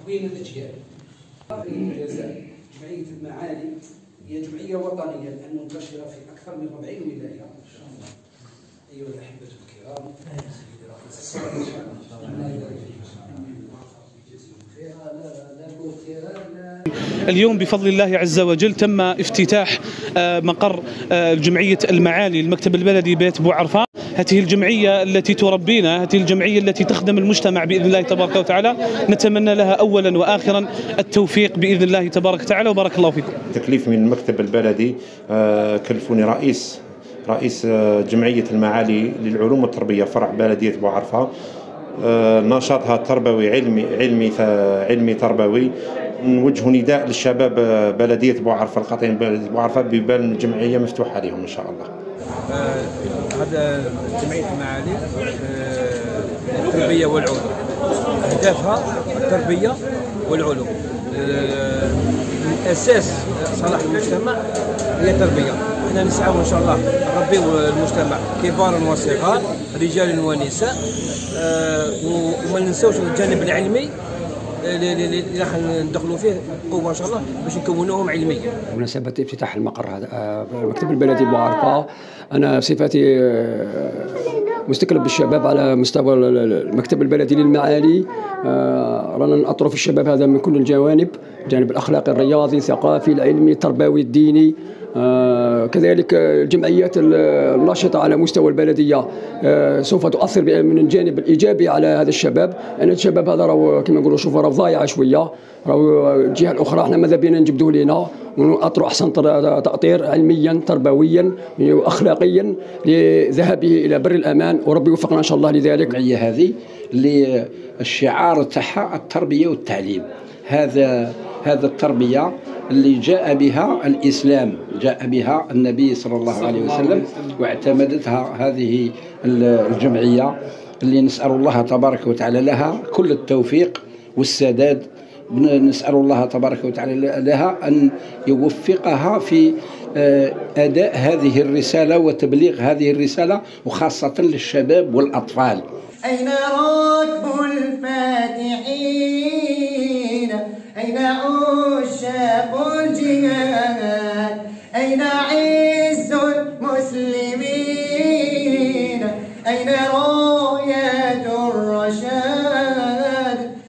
تكوين الأجيال. الجزائر جمعية المعالي هي جمعية وطنية الآن منتشرة في أكثر من 40 ولاية. أيها الأحبة الكرام، سيدي رئيس الصالة اليوم بفضل الله عز وجل تم افتتاح مقر جمعية المعالي المكتب البلدي بيت بوعرفة. هذه الجمعية التي تربينا، هذه الجمعية التي تخدم المجتمع بإذن الله تبارك وتعالى، نتمنى لها أولا وآخرا التوفيق بإذن الله تبارك وتعالى، وبارك الله فيكم. تكليف من المكتب البلدي كلفوني رئيس جمعية المعالي للعلوم والتربية فرع بلدية بوعرفة. نشاطها تربوي علمي تربوي. نوجه نداء للشباب بلدية بوعرفة، القاطعين بلدية بوعرفة، ببال الجمعية مفتوحة لهم إن شاء الله. هذا جمعية المعالي التربية والعلوم، أهدافها التربية والعلوم. الأساس صلاح المجتمع هي التربية. احنا نسعى إن شاء الله نربيو المجتمع كبارا وصغار، رجال ونساء، وما ننساوش الجانب العلمي اللي راح ندخلوا فيه بقوه ان شاء الله باش نكونوهم علميا. بمناسبه افتتاح المقر هذا المكتب البلدي بوعرفة، انا بصفتي مستكلف بالشباب على مستوى المكتب البلدي للمعالي، رانا نأطروا في الشباب هذا من كل الجوانب، الجانب الاخلاقي، الرياضي، الثقافي، العلمي، التربوي، الديني. كذلك الجمعيات الناشطة على مستوى البلدية سوف تؤثر من الجانب الإيجابي على هذا الشباب، لأن الشباب هذا راهو كما نقولوا شوفوا راهو ضايع شوية، راهو الجهة الأخرى احنا ماذا بينا نجبدوه لينا ونأطروا أحسن تأطير علميا تربويا أخلاقيا لذهابه إلى بر الأمان، وربي يوفقنا إن شاء الله لذلك. الجمعية هذه اللي الشعار تاعها التربية والتعليم، هذا التربية اللي جاء بها الإسلام، جاء بها النبي صلى الله عليه وسلم، واعتمدتها هذه الجمعية اللي نسأل الله تبارك وتعالى لها كل التوفيق والسداد. نسأل الله تبارك وتعالى لها أن يوفقها في أداء هذه الرسالة وتبليغ هذه الرسالة، وخاصة للشباب والأطفال. أين راكب الفارس؟